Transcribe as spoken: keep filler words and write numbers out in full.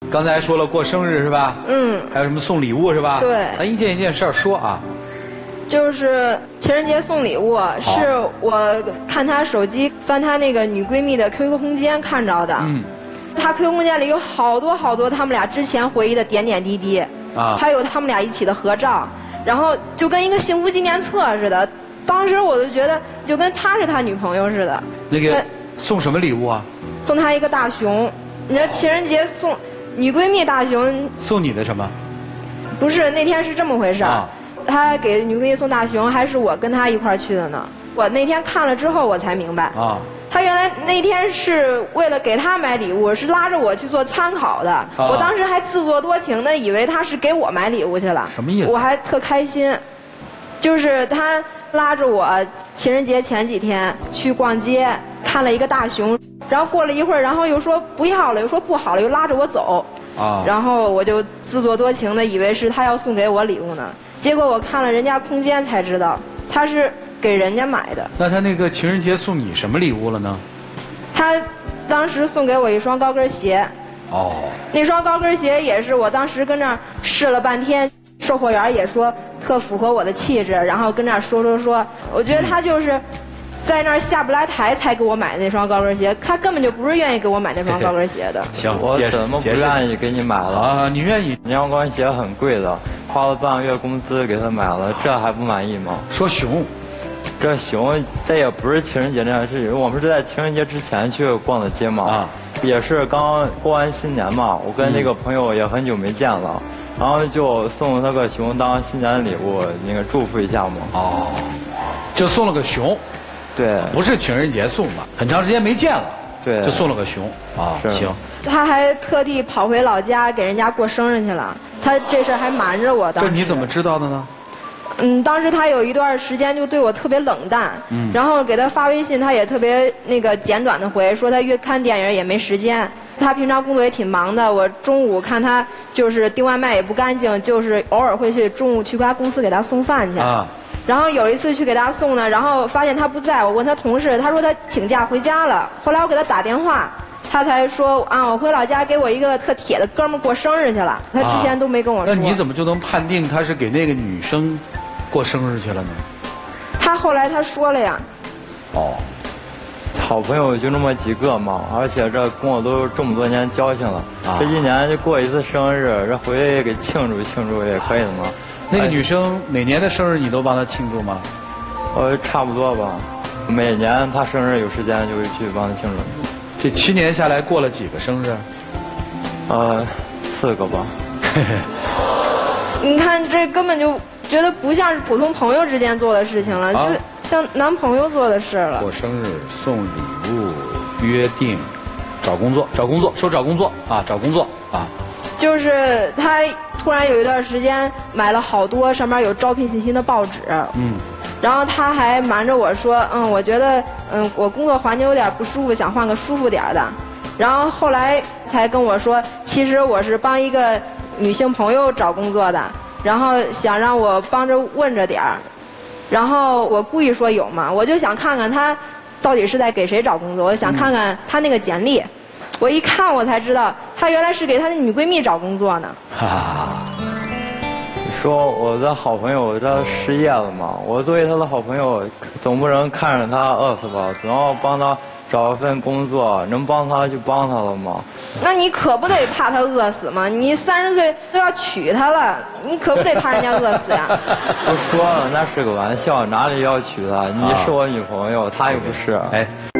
刚才说了过生日是吧？ 嗯。 还有什么送礼物是吧？ 对。 咱一件一件事儿说啊。 就是情人节送礼物，是我看她手机翻她那个女闺蜜的 Q Q 空间看着的。嗯。她 Q Q 空间里有好多好多他们俩之前回忆的点点滴滴。啊。还有他们俩一起的合照，然后就跟一个幸福纪念册似的。当时我就觉得，就跟她是他女朋友似的。 那个送什么礼物啊？ 送她一个大熊。你知道情人节送女闺蜜大熊？送你的什么？ 不是，那天是这么回事。啊。他给女闺蜜送大熊，还是我跟他一块儿去的呢。我那天看了之后，我才明白。啊。他原来那天是为了给他买礼物，是拉着我去做参考的。啊。我当时还自作多情的以为他是给我买礼物去了。 什么意思？ 我还特开心，就是他拉着我情人节前几天去逛街，看了一个大熊，然后过了一会儿，然后又说不要了，又说不好了，又拉着我走。啊。然后我就自作多情的以为是他要送给我礼物呢。结果我看了人家空间才知道，他是给人家买的。 那他那个情人节送你什么礼物了呢？ 他当时送给我一双高跟鞋。哦。那双高跟鞋也是我当时跟那儿试了半天，售货员也说特符合我的气质，然后跟那儿说说说，我觉得他就是在那儿下不来台才给我买那双高跟鞋，他根本就不是愿意给我买那双高跟鞋的。 行，我怎么不愿意给你买了啊？你愿意？ 那双高跟鞋很贵的。花了半个月工资给他买了，这还不满意吗？ 说熊， 这熊这也不是情人节这件事情，我们是在情人节之前去逛的街嘛，啊，也是刚过完新年嘛，我跟那个朋友也很久没见了，嗯、然后就送他个熊当新年礼物，那个祝福一下嘛。 哦，就送了个熊， 对， 不是情人节送的，很长时间没见了。 对， 就送了个熊啊，行。 他还特地跑回老家给人家过生日去了，他这事还瞒着我。 这你怎么知道的呢？ 嗯，当时他有一段时间就对我特别冷淡，嗯，然后给他发微信，他也特别那个简短的回，说他约看电影也没时间。他平常工作也挺忙的，我中午看他就是订外卖也不干净，就是偶尔会去中午去他公司给他送饭去。啊。然后有一次去给他送呢，然后发现他不在，我问他同事，他说他请假回家了。后来我给他打电话，他才说啊，我回老家给我一个特铁的哥们过生日去了。他之前都没跟我说。 那你怎么就能判定他是给那个女生过生日去了呢？ 他后来他说了呀。 哦，好朋友就那么几个嘛，而且这跟我都这么多年交情了，啊、这一年就过一次生日，这回去给庆祝庆祝也可以的嘛。 那个女生每年的生日你都帮她庆祝吗？ 呃，差不多吧，每年她生日有时间就会去帮她庆祝。 这七年下来过了几个生日？ 呃，四个吧。 你看这根本就觉得不像是普通朋友之间做的事情了，啊、就像男朋友做的事了。 过生日、送礼物、约定、找工作、找工作、说找工作啊，找工作啊。就是他突然有一段时间买了好多上面有招聘信息的报纸，嗯，然后他还瞒着我说，嗯，我觉得，嗯，我工作环境有点不舒服，想换个舒服点的。然后后来才跟我说，其实我是帮一个女性朋友找工作的，然后想让我帮着问着点儿。然后我故意说有嘛，我就想看看他到底是在给谁找工作，我想看看他那个简历。我一看，我才知道，他原来是给他的女闺蜜找工作呢。哈哈。 你说我的好朋友他失业了嘛？我作为他的好朋友，总不能看着他饿死吧？总要帮他找一份工作，能帮他就帮他了嘛。 那你可不得怕他饿死吗？你三十岁都要娶她了，你可不得怕人家饿死呀？ 不说了，那是个玩笑，哪里要娶她？你是我女朋友，她又不是。哎。